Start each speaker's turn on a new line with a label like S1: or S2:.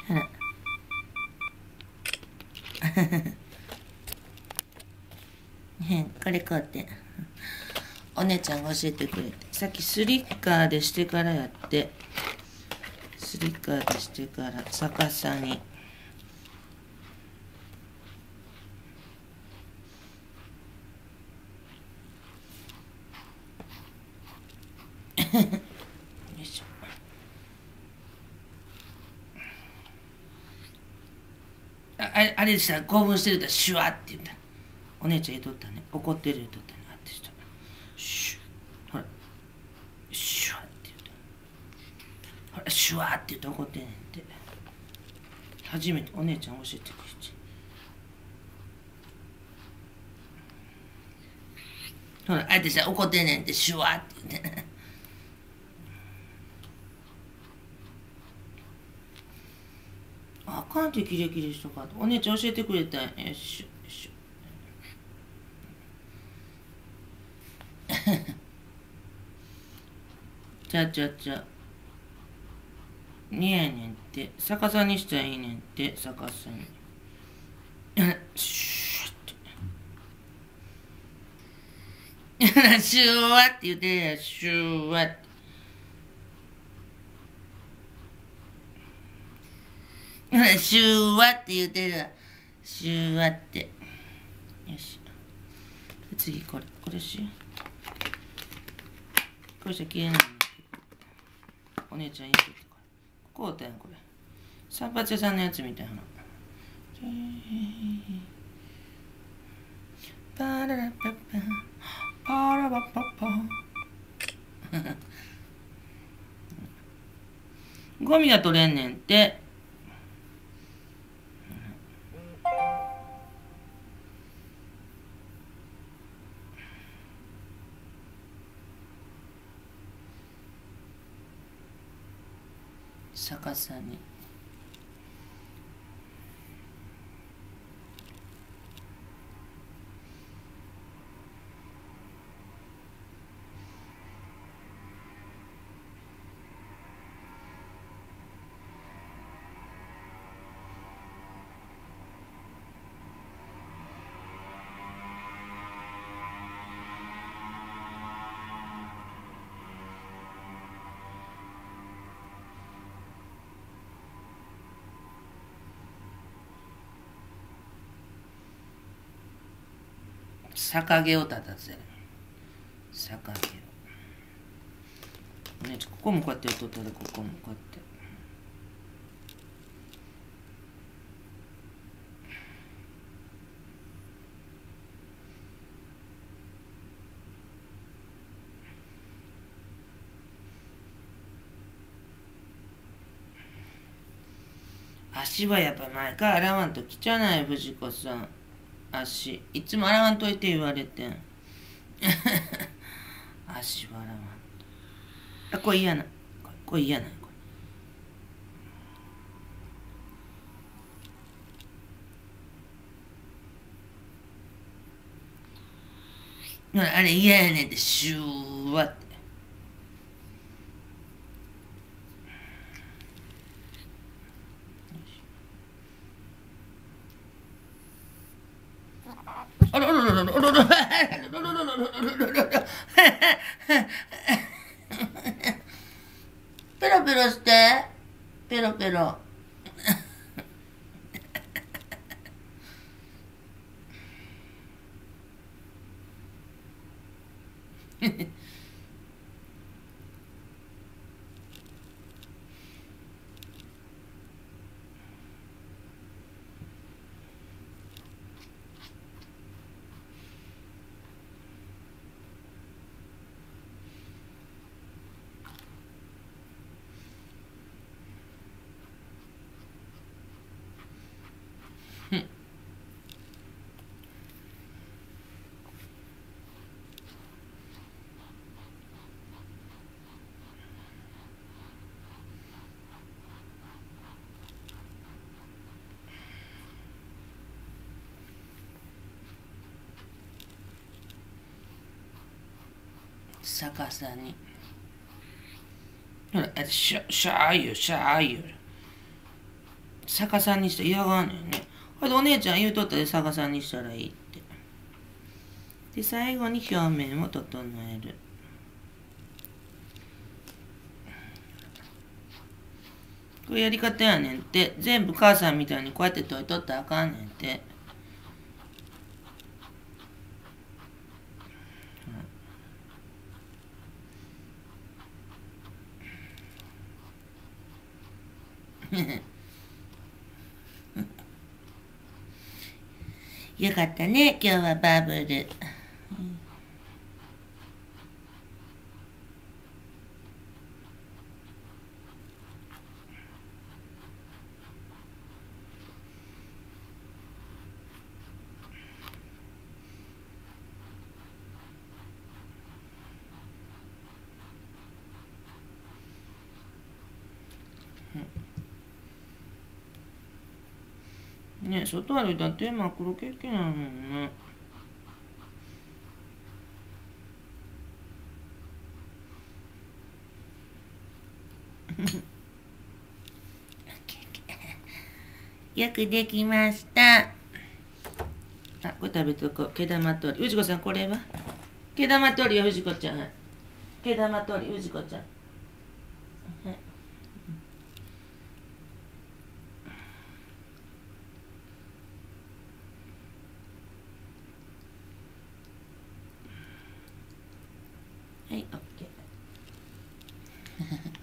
S1: ほらこれこうやってお姉ちゃんが教えてくれて、さっきスリッカーでしてからやって、スリッカーでしてから逆さによいしょ。あれでしたら興奮してるとシュワって言った。お姉ちゃん言うとったね、怒ってる言うとったね。あってしたシュほらシュワって言った。ほらシュワって言って怒ってんねんって。初めてお姉ちゃん教えてくれて、ほらあえてしたら怒ってんねんってシュワって言ってあかんってキレキレしとかお姉ちゃん教えてくれたんや。よしょよしょちゃちゃちゃにやねんって、逆さにしたらいいねんって、逆さにシュッてシュワって言ってるやん、シュワってシュワって言ってるやん、シュワって。よし、次これしよう。これじゃ消えないの。お姉ちゃん言ってたから。こうだよ、これ。散髪屋さんのやつみたいな。パララパパパラパパパゴミが取れんねんって。逆さに逆毛を立たせる。逆毛をね、ここもこうやって取ったら、ここもこうやって足はやっぱ前から洗わんと汚い、藤子さん。足いつも洗わんといて言われてん足は洗わんと。これ嫌な、これ嫌な、あれ嫌やねんって、シューワって。あらららららららららペロペロして、ペロペロ逆さに。ほら、シャーユー。 逆さにして嫌がんねんね。ほいでお姉ちゃん言うとったで逆さにしたらいいって。で最後に表面を整える。こういうやり方やねんって。全部母さんみたいにこうやって解いとったらあかんねんって。よかったね、今日はバブル。ねえ、外歩いたら手真っ黒けっけなのね。よくできました。あ、これ食べとこう。毛玉取り。藤子さん、これは毛玉取りよ、藤子ちゃん。毛玉取り、藤子ちゃん。はい、オッケー。